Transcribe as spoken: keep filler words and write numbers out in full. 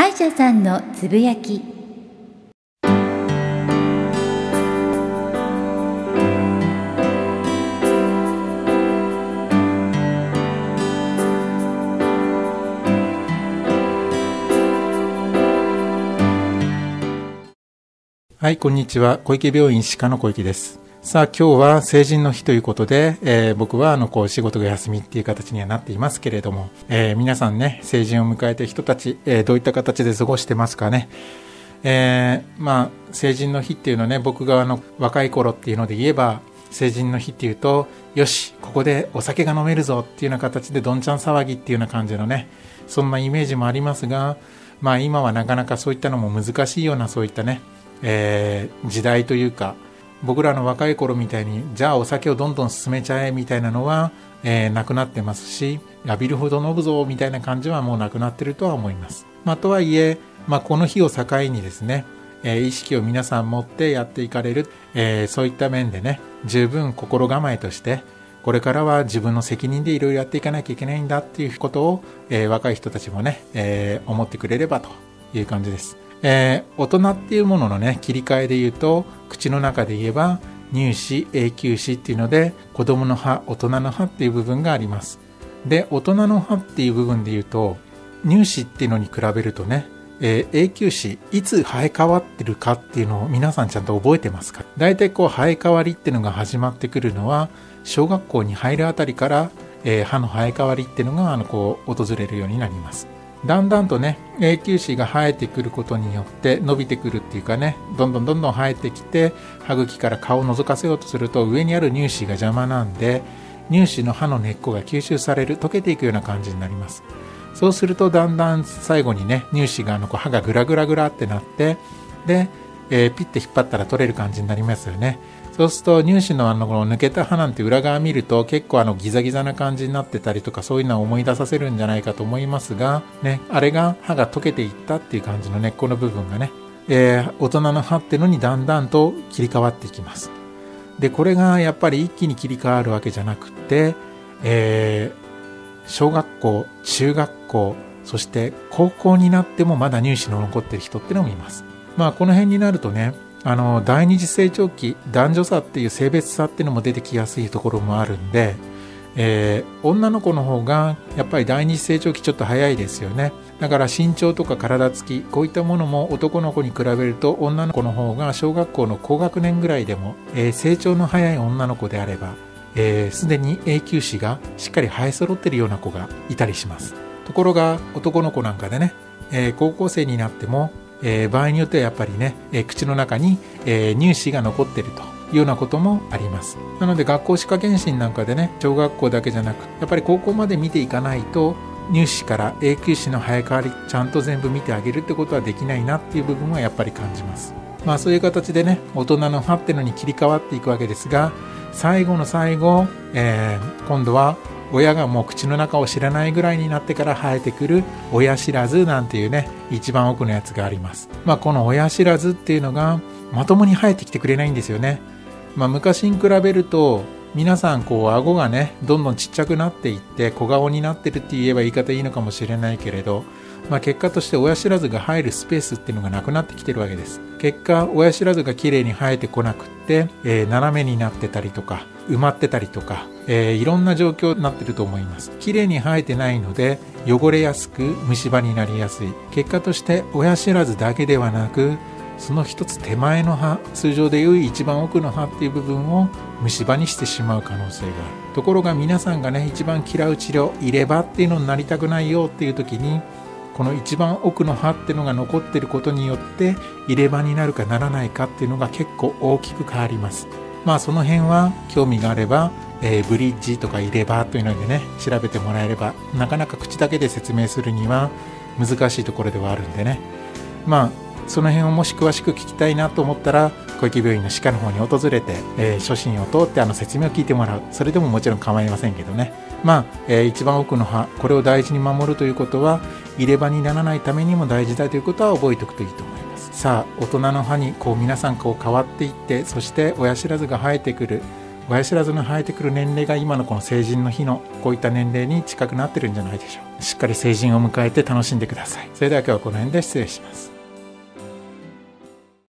歯医者さんのつぶやき。 はい、こんにちは。小池病院歯科の小池です。さあ、今日は成人の日ということで、えー、僕はあのこう仕事が休みっていう形にはなっていますけれども、えー、皆さんね、成人を迎えた人たち、えー、どういった形で過ごしてますかね。えー、まあ成人の日っていうのね、僕があの若い頃っていうので言えば、成人の日っていうと、よし、ここでお酒が飲めるぞっていうような形でどんちゃん騒ぎっていうような感じのね、そんなイメージもありますが、まあ今はなかなかそういったのも難しいようなそういったね、えー、時代というか、僕らの若い頃みたいにじゃあお酒をどんどん進めちゃえみたいなのは、えー、なくなってますし、浴びるほど飲むぞみたいな感じはもうなくなってるとは思います。まあ、とはいえ、まあ、この日を境にですね、えー、意識を皆さん持ってやっていかれる、えー、そういった面でね、十分心構えとしてこれからは自分の責任でいろいろやっていかなきゃいけないんだっていうことを、えー、若い人たちもね、えー、思ってくれればという感じです。えー、大人っていうもののね、切り替えで言うと、口の中で言えば乳歯、永久歯っていうので、子供の歯、大人の歯っていう部分があります。で、大人の歯っていう部分で言うと、乳歯っていうのに比べるとね、えー、永久歯、いつ生え変わってるかっていうのを皆さんちゃんと覚えてますか？だいたいこう生え変わりっていうのが始まってくるのは、小学校に入るあたりから、えー、歯の生え変わりっていうのがあのこう訪れるようになります。だんだんとね、永久歯が生えてくることによって伸びてくるっていうかね、どんどんどんどん生えてきて、歯茎から顔を覗かせようとすると上にある乳歯が邪魔なんで、乳歯の歯の根っこが吸収される、溶けていくような感じになります。そうするとだんだん最後にね、乳歯があのこう歯がグラグラグラってなって、で、えー、ピッて引っ張ったら取れる感じになりますよね。そうすると乳歯のあのこの抜けた歯なんて裏側見ると結構あのギザギザな感じになってたりとか、そういうのを思い出させるんじゃないかと思いますが、ね、あれが歯が溶けていったっていう感じの根っこの部分がね、えー、大人の歯っていうのにだんだんと切り替わっていきます。で、これがやっぱり一気に切り替わるわけじゃなくて、えー、小学校、中学校、そして高校になってもまだ乳歯の残ってる人っていうのもいます。まあこの辺になるとね、あの第二次成長期、男女差っていう性別差っていうのも出てきやすいところもあるんで、えー、女の子の方がやっぱり第二次成長期ちょっと早いですよね。だから身長とか体つき、こういったものも男の子に比べると女の子の方が小学校の高学年ぐらいでも、えー、成長の早い女の子であれば、えー、すでに永久歯がしっかり生え揃ってるような子がいたりします。ところが男の子なんかでね、えー、高校生になってもえー、場合によってはやっぱりね、えー、口の中に、えー、乳歯が残っているというようなこともあります。なので学校歯科検診なんかでね、小学校だけじゃなく、やっぱり高校まで見ていかないと乳歯から永久歯の生え変わりちゃんと全部見てあげるってことはできないなっていう部分はやっぱり感じます。まあそういう形でね、大人の歯ってのに切り替わっていくわけですが、最後の最後、えー、今度は親がもう口の中を知らないぐらいになってから生えてくる親知らずなんていうね、一番奥のやつがあります。まあこの親知らずっていうのがまともに生えてきてくれないんですよね。まあ昔に比べると皆さんこう顎がね、どんどんちっちゃくなっていって小顔になってるって言えば言い方いいのかもしれないけれど、まあ結果として親知らずが入るスペースっていうのがなくなってきてるわけです。結果親知らずがきれいに生えてこなくって、えー、斜めになってたりとか埋まってたりとか、えー、いろんな状況になってると思います。きれいに生えてないので汚れやすく虫歯になりやすい。結果として親知らずだけではなく、その一つ手前の歯、通常でいう一番奥の歯っていう部分を虫歯にしてしまう可能性がある。ところが皆さんがね、一番嫌う治療、入れ歯っていうのになりたくないよっていう時に、この一番奥の歯っていうのが残っていることによって入れ歯になるかならないかっていうのが結構大きく変わります。まあその辺は興味があれば、えー、ブリッジとか入れ歯というのでね、調べてもらえれば、なかなか口だけで説明するには難しいところではあるんでね、まあその辺をもし詳しく聞きたいなと思ったら小池病院の歯科の方に訪れて、えー、初診を通ってあの説明を聞いてもらう。それでももちろん構いませんけどね、まあ、えー、一番奥の歯、これを大事に守るということは入れ歯にならないためにも大事だということは覚えておくといいと思います。さあ大人の歯にこう皆さんこう変わっていって、そして親知らずが生えてくる、 親知らずの生えてくる年齢が今のこの成人の日のこういった年齢に近くなってるんじゃないでしょう。しっかり成人を迎えて楽しんでください。それでは今日はこの辺で失礼します。